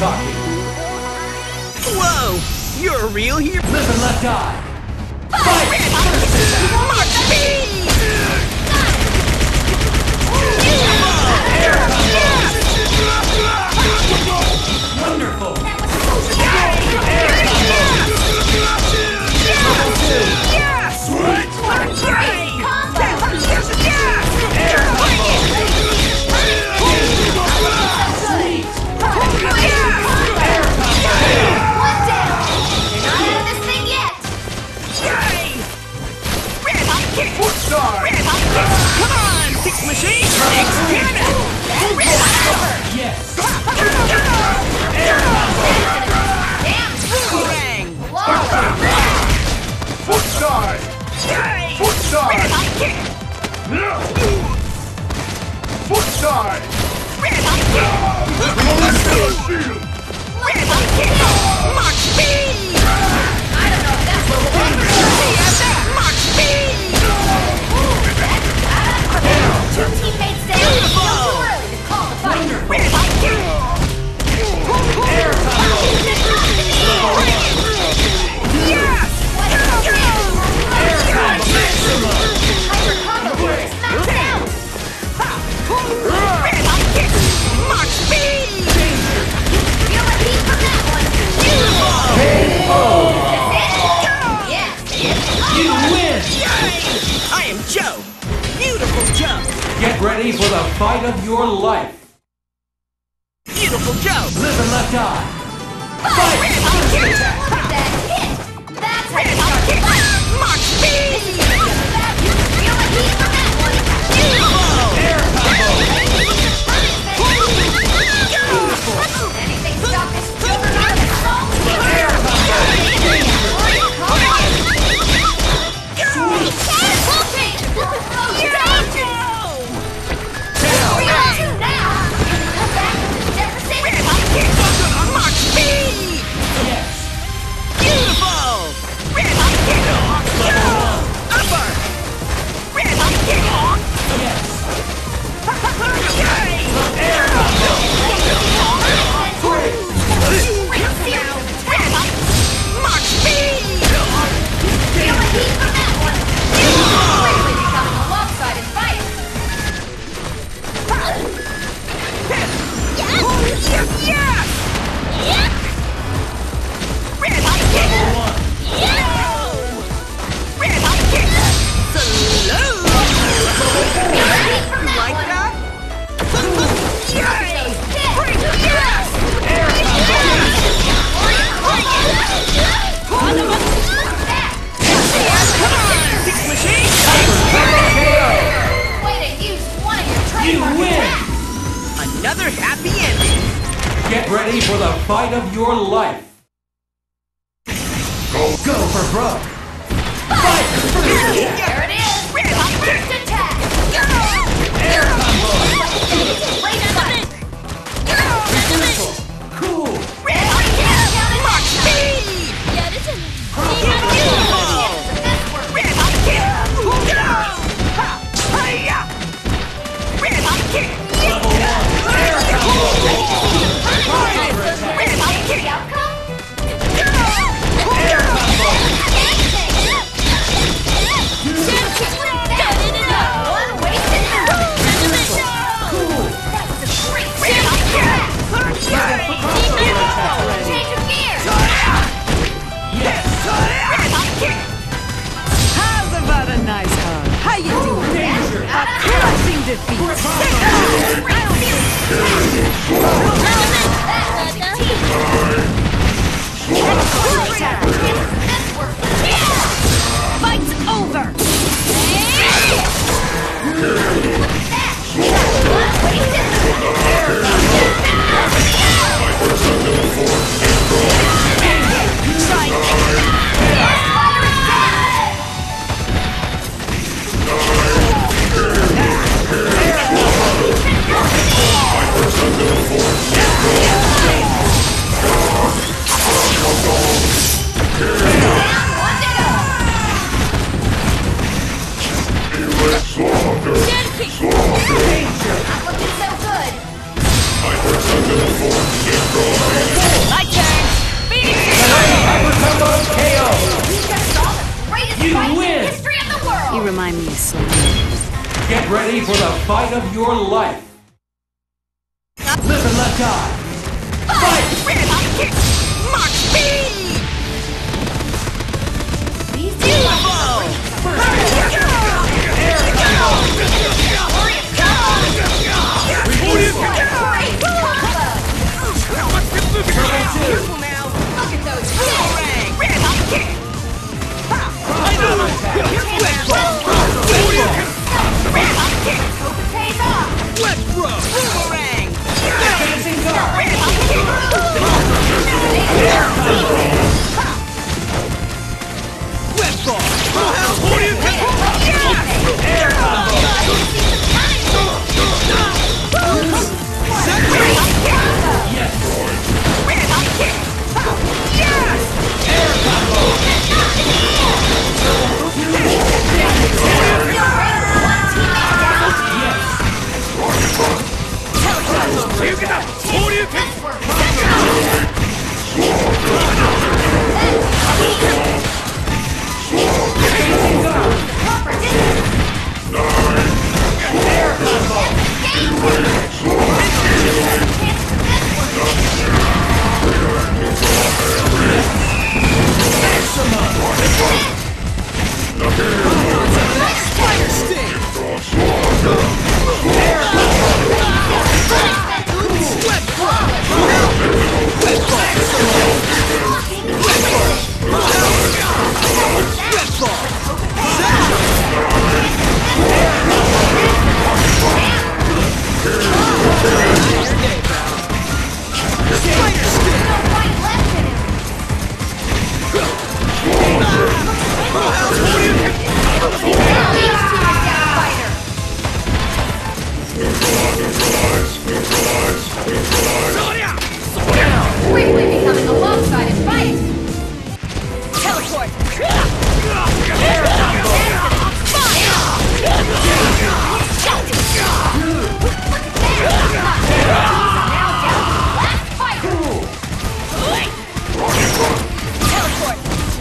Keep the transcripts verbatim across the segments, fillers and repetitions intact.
talking. Whoa! You're a real hero! Live and let die! Fight! Mark speed! Air combo! Wonderful! Air combo! Level two! Yes! Sweet! Air combo! Sweet! Air combo! One down! You're not out of this thing yet! Foot star! Come on, Six Machine! Extend it! Yes! Air combo! Damn! Boomerang! Whoa! Foot star! Foot star! Foot star! Mark speed! I don't know if that's what we're going Mark speed! Two teammates down. Still too early to call the fight. Air combo! Yes! Air combo maximum! Hyper combo here is maxed out. Mark speed! Feel the heat from that one. K O! Yes. You win! I am Joe! Beautiful Joe! Get ready for the fight of your life! Beautiful Joe! Live and let die! Look at that hit. That's how you start the fight. Mark speed! Feel the heat from that one. Air combo! Anything stop this juggernaut of assault? Air combo! Mark speed! Yes! Beautiful! Upper! Yes! Air combo! Great! Mark speed! Yes! Level one! Like that? Yay! Air Six Machine! You win! Another happy ending! Get ready for the fight of your life! Go, go for broke! Fight! First attack! Air combo! Reversal! Cool! Mark speed! Level one! Air combo! Counter attack! Air combo! Cool! Yes! How's about a nice hug? How you doing? Danger! A crushing defeat. Fight's over! Danger! Not looking so good. My turn! Phoenix Hyper Combo K O! We just saw the greatest You fight win. in the history of the world! You remind me of Selena. Get ready for the fight of your life! Live and let die! Fight! Red hot kick! Mark speed! These two Beautiful! Careful now! Look at those Boomerang! Red hot kick! Ha! I know! Wet throw! Red hot kick! pays off! Wet throw! Boomerang! Dancing guard! Red hot kick! Wet ball! Air combo! Yes! Red hot kick! Yes! Air combo! Dancing guard! Air combo! Fire sting! Wet ball! Wet ball! Wet ball! Fire sting! Quickly becoming a lopsided fight! Teleport! Last fight! Teleport!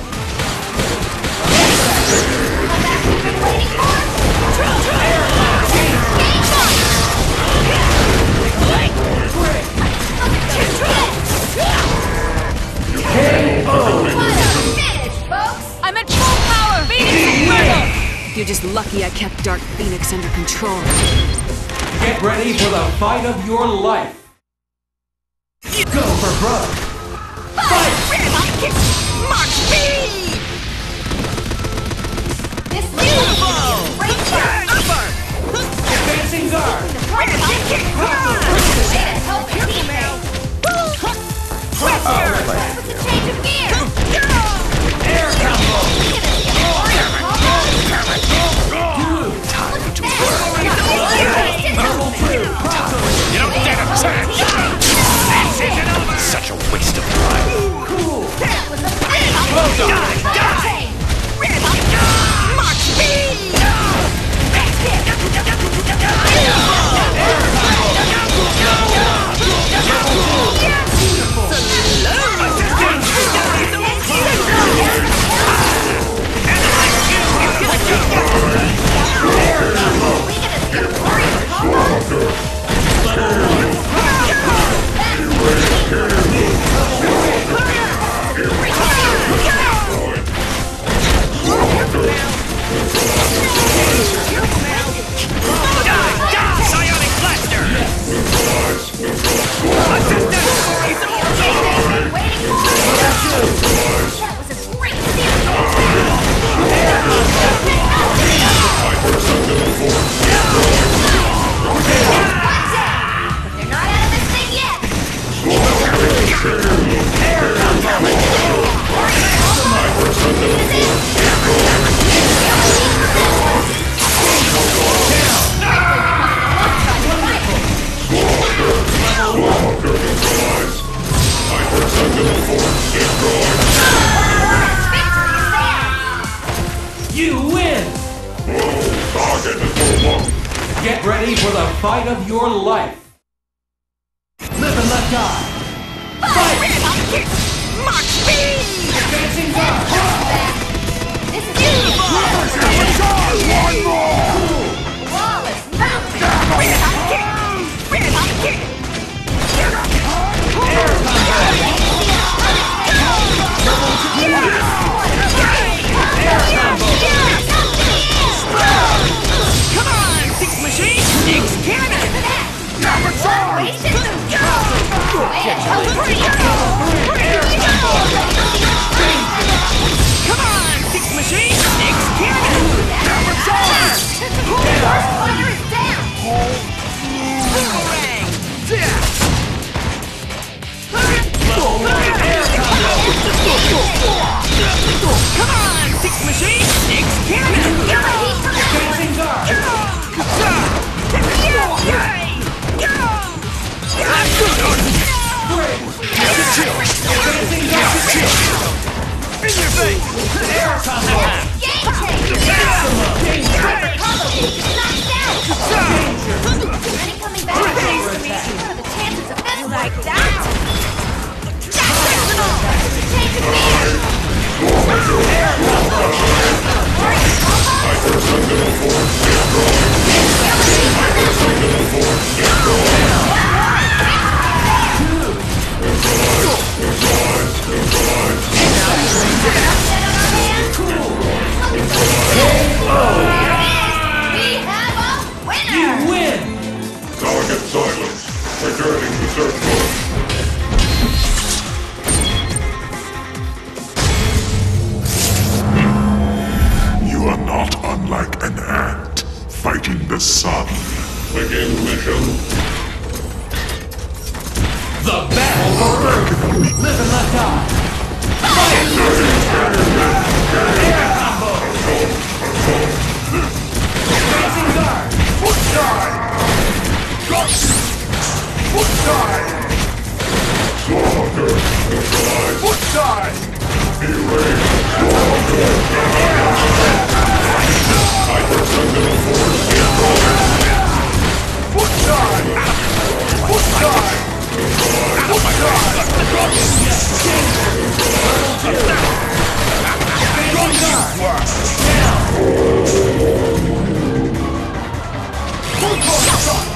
Finish, folks! I'm at full power! Phoenix Inferno! You're just lucky I kept Dark Phoenix under control. Get ready for the fight of your life! Go for broke! Fight! Red hot kick! Mark speed! This Beautiful! great fight! Upper! Dancing guard! Red hot kick! Way to help your teammate! Western! With a change of gear! Air combo! Level two! You don't get a chance! This isn't over! Such a waste of time. Cool! That was a fight! Well done! Die! Red hot Mark speed! Psionic Blaster! That was a great series! But they're not out of this thing yet! You win! Get ready for the fight of your life! left eye. Fight! Mach speed! Advancing guard. This is beautiful. One more! Flawless mountain. Red hot kick! Red hot kick! Air combo. Air combo. Come on, Six Machine! Six Cannon! Number charge! Come on, Six Machine! Six Cannon! Number charge! Fire is down. Boomerang! Air combo. Come on, Six Machine! Six Cannon! Advancing guard. Advancing guard. In your face! Air combo. Game changer. Hyper combo kick is knocked out. Ready coming back? What are the chances of this like that? Take a beat. Air We have a winner. You win. Target silence. Returning to search mode. You are not unlike an ant fighting the sun. Begin mission. The battle for Earth. Live and let die. Fight! Air combo. Advancing guard. Foot die! Foot die! Slaughter! Foot die! Erase! Slaughter! Hyper Sentinel Force incoming! Foot die! Foot die! Foot die!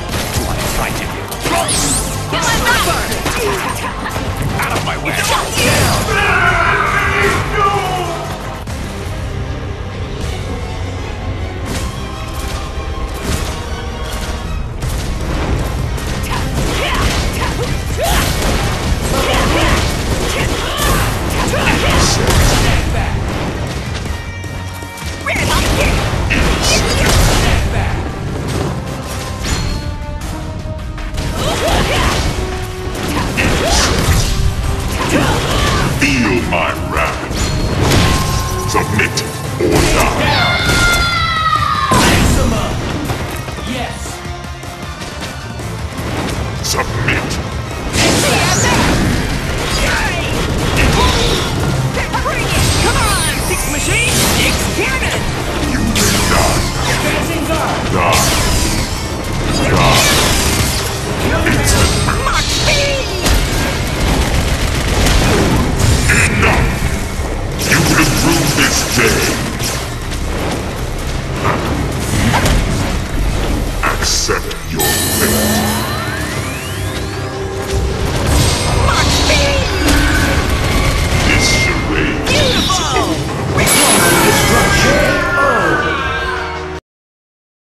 Get my number! Out of my way!